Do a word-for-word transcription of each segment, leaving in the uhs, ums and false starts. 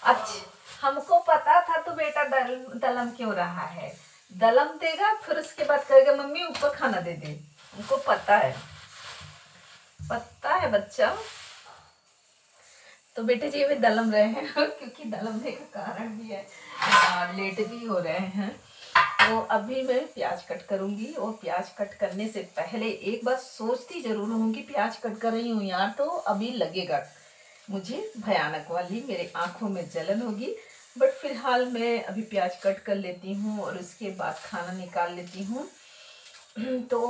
अच्छा हमको पता था तो बेटा दल, दलम क्यों रहा है। दलम देगा फिर उसके बाद कहेगा मम्मी ऊपर खाना दे दे। हमको पता है, पता है बच्चा। तो बेटे जी भी दलम रहे हैं क्योंकि दलमने का कारण भी है, लेट भी हो रहे हैं। तो अभी मैं प्याज कट करूंगी और प्याज कट करने से पहले एक बार सोचती जरूर हूँ कि प्याज कट कर रही हूँ यार, तो अभी लगेगा मुझे भयानक वाली, मेरे आंखों में जलन होगी। बट फिलहाल मैं अभी प्याज कट कर लेती हूँ और उसके बाद खाना निकाल लेती हूँ। तो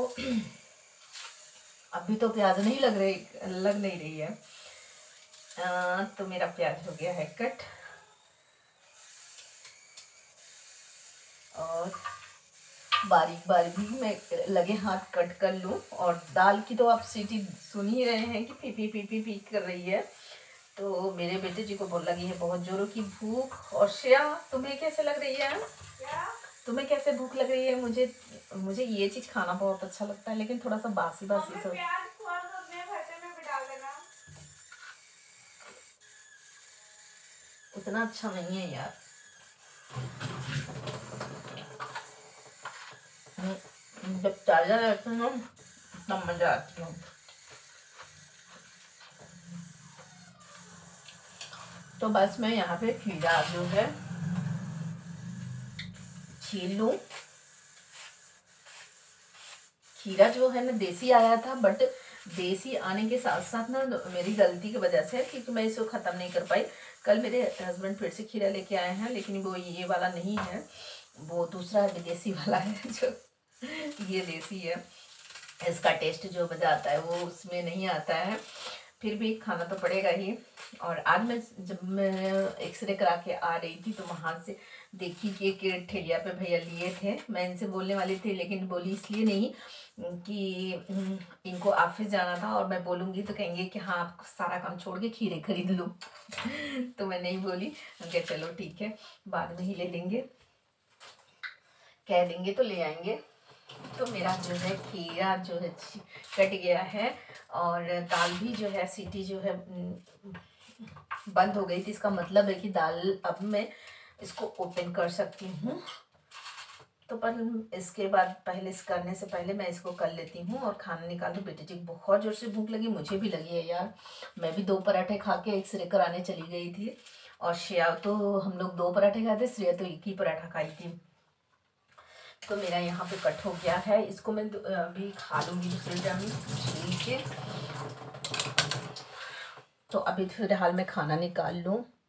अभी तो प्याज नहीं लग रही लग नहीं रही है। आ, तो मेरा प्याज हो गया है कट और बारीक बारीक भी मैं लगे हाथ कट कर लूँ। और दाल की तो आप सीटी सुन ही रहे हैं कि पी पी पी पी पी कर रही है। तो मेरे बेटे जी को बोल लगी है बहुत जोरों की भूख। और श्रेया तुम्हें कैसे लग रही है? क्या? तुम्हें कैसे भूख लग रही है? मुझे मुझे ये चीज खाना बहुत अच्छा लगता है, लेकिन थोड़ा सा बासी बासी सब उतना अच्छा नहीं है यार। जब ताजा रहते हैं तब मजा आती है। तो बस मैं यहाँ पे खीरा जो है छील लूँ। खीरा जो है ना देसी आया था, बट देसी आने के साथ साथ ना मेरी गलती की वजह से क्योंकि मैं इसको ख़त्म नहीं कर पाई। कल मेरे हस्बैंड फिर से खीरा लेके आए हैं, लेकिन वो ये वाला नहीं है, वो दूसरा विदेशी वाला है जो ये देसी है। इसका टेस्ट जो मज़ा आता है वो उसमें नहीं आता है, फिर भी खाना तो पड़ेगा ही। और आज मैं जब मैं एक्सरे करा के आ रही थी तो वहाँ से देखी कि एक ठेलिया पे भैया लिए थे। मैं इनसे बोलने वाली थी लेकिन बोली इसलिए नहीं कि इनको ऑफिस जाना था और मैं बोलूँगी तो कहेंगे कि हाँ आप सारा काम छोड़ के खीरे खरीद लो तो मैं नहीं बोली, उनके चलो ठीक है बाद में ही ले लेंगे, कह देंगे तो ले आएंगे। तो मेरा जो है खीरा जो है कट गया है और दाल भी जो है सीटी जो है बंद हो गई थी। इसका मतलब है कि दाल अब मैं इसको ओपन कर सकती हूँ। तो पर इसके बाद पहले इस करने से पहले मैं इसको कर लेती हूँ और खाना निकाल दूँ। बेटे जी बहुत ज़ोर से भूख लगी, मुझे भी लगी है यार। मैं भी दो पराठे खा के एक्सरे कराने चली गई थी और श्रेया तो हम लोग दो पराठे खाते, श्रेया तो एक ही पराठा खाई थी। तो मेरा यहाँ पे कट हो गया है, इसको मैं अभी खा लूँगी दूसरे टाइम छील के। तो अभी फिलहाल मैं खाना निकाल लूँ